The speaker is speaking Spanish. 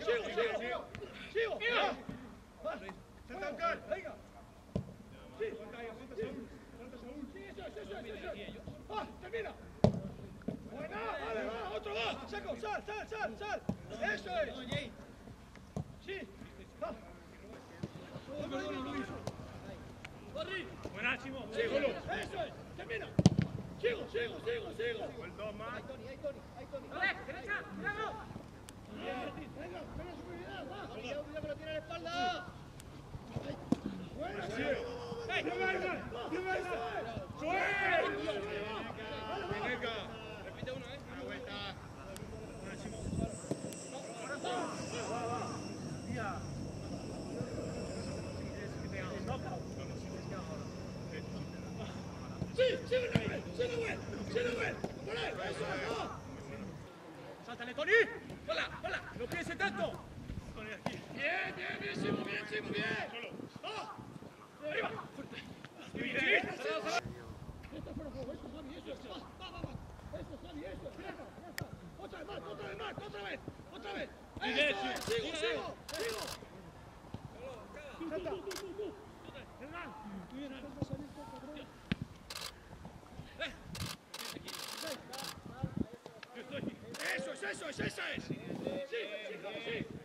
sigo. Venga. Sí. Termina. Buena, vale, va, otro va. Saco, sal. Eso es. Sí. Va. Buenísimo. Sigo, eso es. Termina. Sigo. El dos más. Ahí, Tony. Dale, derecha, cuidado. Venga, superioridad, va. Cuidado que lo tiene a la espalda. Buena, Sí. sigo. Repite uno, Una vuelta. Sigue, güey. Por ahí, eso es, va. Sáltale, Tony. Hola. No piense tanto. Tony, aquí. Bien, Simo, bien. Va. Arriba. Bien. Esto es fuera de juego, eso, Javi, eso. Va. Eso, Javi, eso. Ya está. Otra vez. Sigo. Salta. Eso es. Sí, Javi, sí.